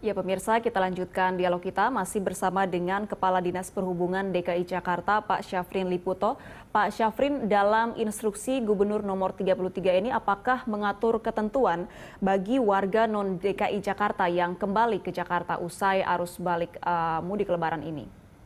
Ya pemirsa, kita lanjutkan dialog kita masih bersama dengan Kepala Dinas Perhubungan DKI Jakarta, Pak Syafrin Liputo. Pak Syafrin, dalam instruksi Gubernur nomor 33 ini apakah mengatur ketentuan bagi warga non-DKI Jakarta yang kembali ke Jakarta usai arus balik mudik lebaran ini?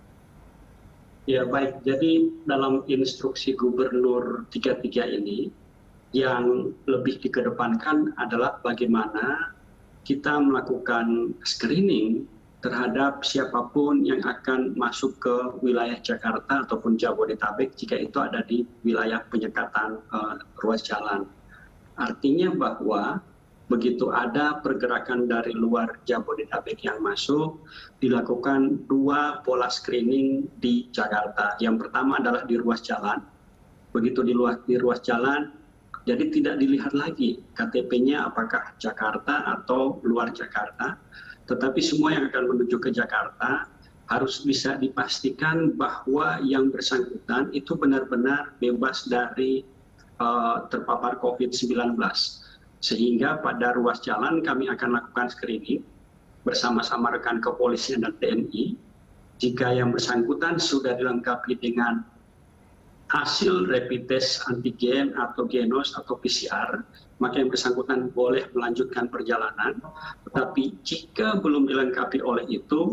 Ya baik, jadi dalam instruksi Gubernur 33 ini yang lebih dikedepankan adalah bagaimana kita melakukan screening terhadap siapapun yang akan masuk ke wilayah Jakarta ataupun Jabodetabek jika itu ada di wilayah penyekatan ruas jalan. Artinya bahwa begitu ada pergerakan dari luar Jabodetabek yang masuk, dilakukan dua pola screening di Jakarta. Yang pertama adalah di ruas jalan. Begitu di ruas jalan, jadi tidak dilihat lagi KTP-nya apakah Jakarta atau luar Jakarta, tetapi semua yang akan menuju ke Jakarta harus bisa dipastikan bahwa yang bersangkutan itu benar-benar bebas dari terpapar COVID-19. Sehingga pada ruas jalan kami akan lakukan screening bersama-sama rekan kepolisian dan TNI. Jika yang bersangkutan sudah dilengkapi dengan hasil rapid test antigen atau genos atau PCR, maka yang bersangkutan boleh melanjutkan perjalanan. Tetapi jika belum dilengkapi oleh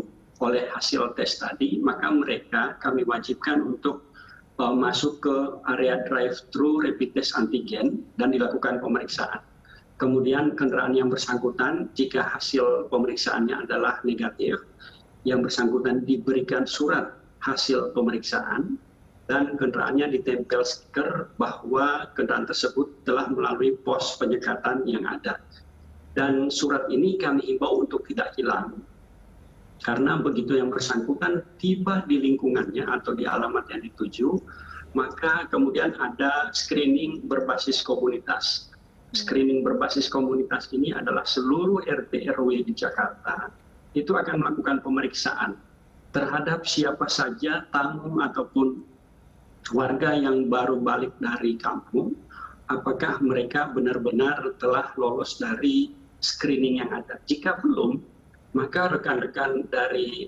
hasil tes tadi, maka mereka kami wajibkan untuk masuk ke area drive-thru rapid test antigen dan dilakukan pemeriksaan. Kemudian kendaraan yang bersangkutan, jika hasil pemeriksaannya adalah negatif, yang bersangkutan diberikan surat hasil pemeriksaan, dan kendaraannya ditempel stiker bahwa kendaraan tersebut telah melalui pos penyekatan yang ada. Dan surat ini kami himbau untuk tidak hilang, karena begitu yang bersangkutan tiba di lingkungannya atau di alamat yang dituju, maka kemudian ada screening berbasis komunitas. Screening berbasis komunitas ini adalah seluruh RT RW di Jakarta itu akan melakukan pemeriksaan terhadap siapa saja tamu ataupun warga yang baru balik dari kampung, apakah mereka benar-benar telah lolos dari screening yang ada. Jika belum, maka rekan-rekan dari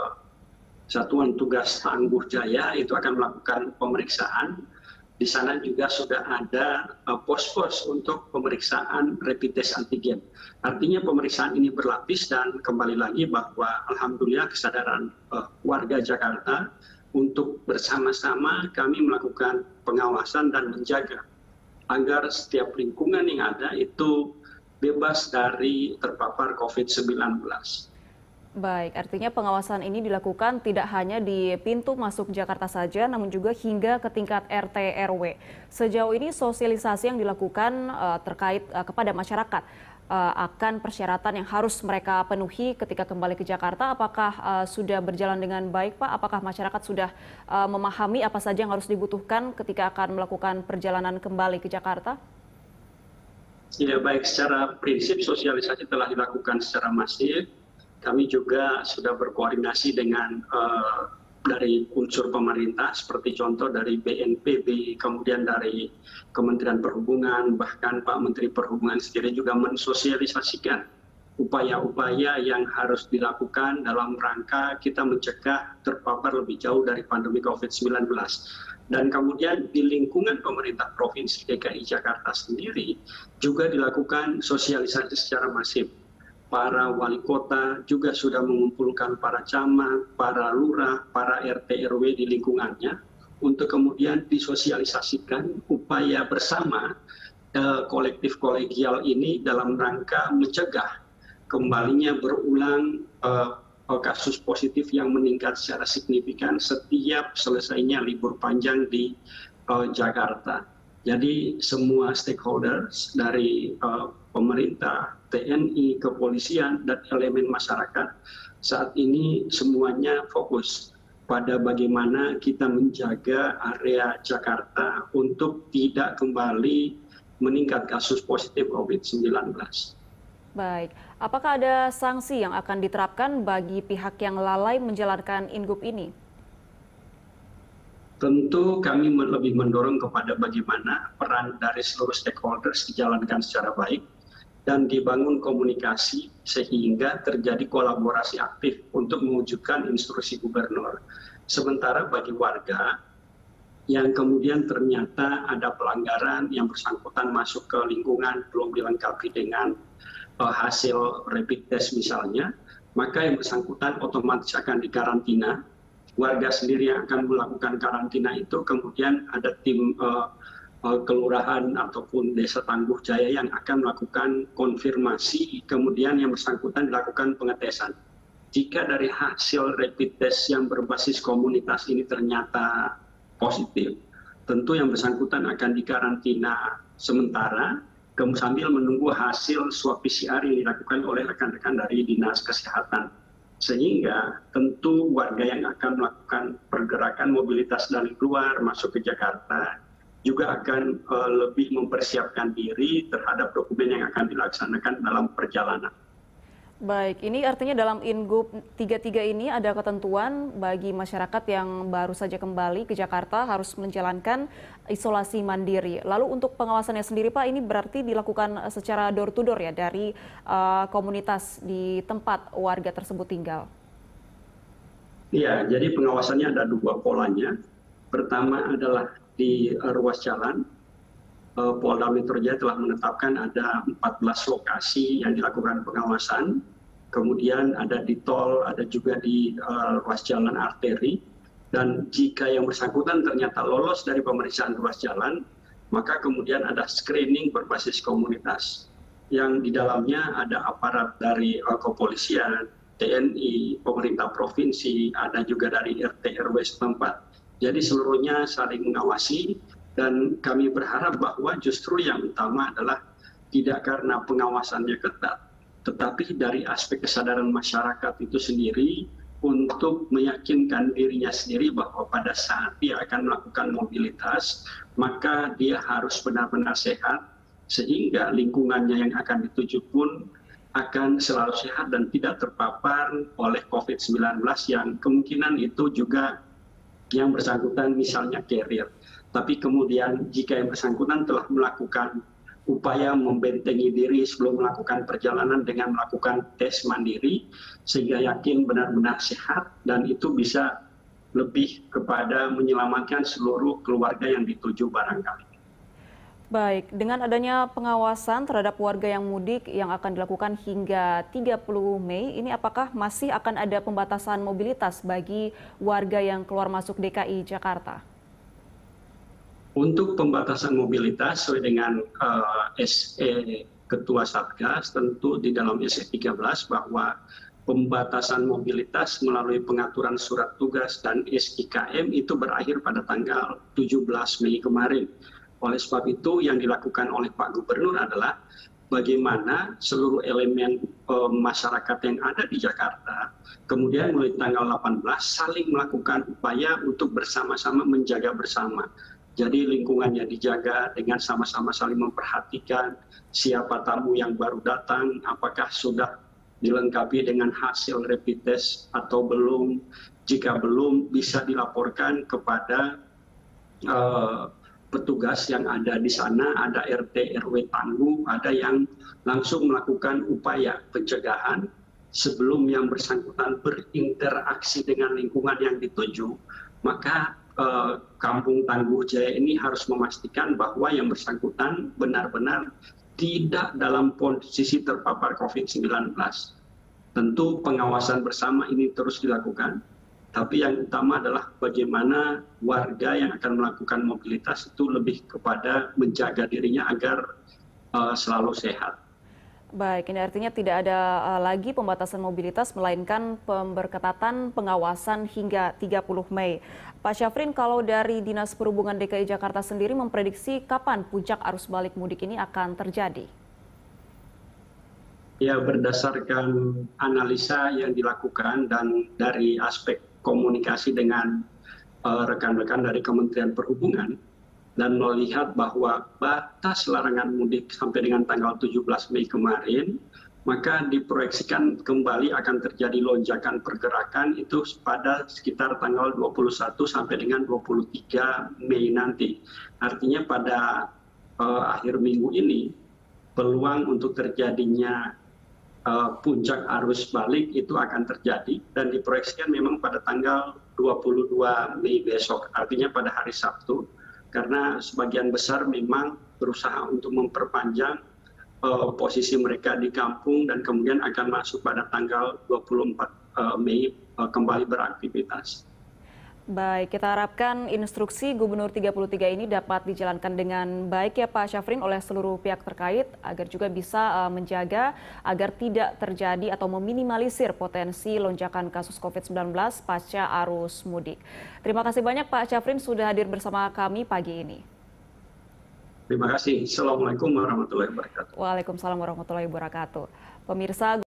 Satuan Tugas Tangguh Jaya itu akan melakukan pemeriksaan. Di sana juga sudah ada pos-pos untuk pemeriksaan rapid test antigen. Artinya pemeriksaan ini berlapis dan kembali lagi bahwa alhamdulillah kesadaran warga Jakarta untuk bersama-sama kami melakukan pengawasan dan menjaga agar setiap lingkungan yang ada itu bebas dari terpapar COVID-19. Baik, artinya pengawasan ini dilakukan tidak hanya di pintu masuk Jakarta saja, namun juga hingga ke tingkat RT RW. Sejauh ini sosialisasi yang dilakukan terkait kepada masyarakat akan persyaratan yang harus mereka penuhi ketika kembali ke Jakarta, apakah sudah berjalan dengan baik, Pak? Apakah masyarakat sudah memahami apa saja yang harus dibutuhkan ketika akan melakukan perjalanan kembali ke Jakarta? Ya baik, secara prinsip sosialisasi telah dilakukan secara masif. Kami juga sudah berkoordinasi dengan dari unsur pemerintah, seperti contoh dari BNPB, kemudian dari Kementerian Perhubungan, bahkan Pak Menteri Perhubungan sendiri juga mensosialisasikan upaya-upaya yang harus dilakukan dalam rangka kita mencegah terpapar lebih jauh dari pandemi COVID-19. Dan kemudian di lingkungan pemerintah Provinsi DKI Jakarta sendiri juga dilakukan sosialisasi secara masif. Para wali kota juga sudah mengumpulkan para camat, para lurah, para RT RW di lingkungannya untuk kemudian disosialisasikan upaya bersama kolektif kolegial ini dalam rangka mencegah kembalinya berulang kasus positif yang meningkat secara signifikan setiap selesainya libur panjang di Jakarta. Jadi semua stakeholders dari pemerintah, TNI, kepolisian, dan elemen masyarakat saat ini semuanya fokus pada bagaimana kita menjaga area Jakarta untuk tidak kembali meningkat kasus positif COVID-19. Baik, apakah ada sanksi yang akan diterapkan bagi pihak yang lalai menjalankan Ingup ini? Tentu kami lebih mendorong kepada bagaimana peran dari seluruh stakeholders dijalankan secara baik. dan dibangun komunikasi sehingga terjadi kolaborasi aktif untuk mewujudkan instruksi gubernur. Sementara bagi warga yang kemudian ternyata ada pelanggaran yang bersangkutan masuk ke lingkungan belum dilengkapi dengan hasil rapid test misalnya, maka yang bersangkutan otomatis akan dikarantina. Warga sendiri yang akan melakukan karantina itu, kemudian ada tim kelurahan ataupun desa Tangguh Jaya yang akan melakukan konfirmasi, kemudian yang bersangkutan dilakukan pengetesan. Jika dari hasil rapid test yang berbasis komunitas ini ternyata positif, tentu yang bersangkutan akan dikarantina sementara sambil menunggu hasil swab PCR yang dilakukan oleh rekan-rekan dari Dinas Kesehatan. Sehingga tentu warga yang akan melakukan pergerakan mobilitas dari luar masuk ke Jakarta juga akan lebih mempersiapkan diri terhadap dokumen yang akan dilaksanakan dalam perjalanan. Baik, ini artinya dalam Ingub 33 ini ada ketentuan bagi masyarakat yang baru saja kembali ke Jakarta harus menjalankan isolasi mandiri. Lalu untuk pengawasannya sendiri Pak, ini berarti dilakukan secara door to door ya dari komunitas di tempat warga tersebut tinggal? Iya, jadi pengawasannya ada dua polanya. Pertama adalah di ruas jalan. Polda Metro Jaya telah menetapkan ada 14 lokasi yang dilakukan pengawasan. Kemudian ada di tol, ada juga di ruas jalan arteri. Dan jika yang bersangkutan ternyata lolos dari pemeriksaan ruas jalan, maka kemudian ada screening berbasis komunitas. Yang di dalamnya ada aparat dari kepolisian, TNI, pemerintah provinsi, ada juga dari RT RW setempat. Jadi seluruhnya saling mengawasi. Dan kami berharap bahwa justru yang utama adalah tidak karena pengawasannya ketat, tetapi dari aspek kesadaran masyarakat itu sendiri untuk meyakinkan dirinya sendiri bahwa pada saat dia akan melakukan mobilitas, maka dia harus benar-benar sehat, sehingga lingkungannya yang akan dituju pun akan selalu sehat dan tidak terpapar oleh COVID-19 yang kemungkinan itu juga yang bersangkutan misalnya carrier. Tapi kemudian jika yang bersangkutan telah melakukan upaya membentengi diri sebelum melakukan perjalanan dengan melakukan tes mandiri, sehingga yakin benar-benar sehat dan itu bisa lebih kepada menyelamatkan seluruh keluarga yang dituju barangkali. Baik, dengan adanya pengawasan terhadap warga yang mudik yang akan dilakukan hingga 30 Mei, ini apakah masih akan ada pembatasan mobilitas bagi warga yang keluar masuk DKI Jakarta? Untuk pembatasan mobilitas sesuai dengan SE Ketua Satgas, tentu di dalam SE 13 bahwa pembatasan mobilitas melalui pengaturan surat tugas dan SIKM itu berakhir pada tanggal 17 Mei kemarin. Oleh sebab itu yang dilakukan oleh Pak Gubernur adalah bagaimana seluruh elemen masyarakat yang ada di Jakarta kemudian mulai tanggal 18 saling melakukan upaya untuk bersama-sama menjaga bersama. Jadi lingkungannya dijaga dengan sama-sama saling memperhatikan siapa tamu yang baru datang, apakah sudah dilengkapi dengan hasil rapid test atau belum. Jika belum, bisa dilaporkan kepada petugas yang ada di sana, ada RT RW Tangguh, ada yang langsung melakukan upaya pencegahan sebelum yang bersangkutan berinteraksi dengan lingkungan yang dituju, maka Kampung Tangguh Jaya ini harus memastikan bahwa yang bersangkutan benar-benar tidak dalam posisi terpapar COVID-19. Tentu pengawasan bersama ini terus dilakukan, tapi yang utama adalah bagaimana warga yang akan melakukan mobilitas itu lebih kepada menjaga dirinya agar selalu sehat. Baik, ini artinya tidak ada lagi pembatasan mobilitas, melainkan pemberketatan pengawasan hingga 30 Mei. Pak Syafrin, kalau dari Dinas Perhubungan DKI Jakarta sendiri memprediksi kapan puncak arus balik mudik ini akan terjadi? Ya, berdasarkan analisa yang dilakukan dan dari aspek komunikasi dengan rekan-rekan dari Kementerian Perhubungan, dan melihat bahwa batas larangan mudik sampai dengan tanggal 17 Mei kemarin, maka diproyeksikan kembali akan terjadi lonjakan pergerakan itu pada sekitar tanggal 21 sampai dengan 23 Mei nanti. Artinya pada akhir minggu ini, peluang untuk terjadinya puncak arus balik itu akan terjadi dan diproyeksikan memang pada tanggal 22 Mei besok, artinya pada hari Sabtu, karena sebagian besar memang berusaha untuk memperpanjang posisi mereka di kampung dan kemudian akan masuk pada tanggal 24 Mei kembali beraktivitas. Baik, kita harapkan instruksi Gubernur 33 ini dapat dijalankan dengan baik ya Pak Syafrin oleh seluruh pihak terkait agar juga bisa menjaga agar tidak terjadi atau meminimalisir potensi lonjakan kasus COVID-19 pasca arus mudik. Terima kasih banyak Pak Syafrin sudah hadir bersama kami pagi ini. Terima kasih. Assalamualaikum warahmatullahi wabarakatuh. Waalaikumsalam warahmatullahi wabarakatuh. Pemirsa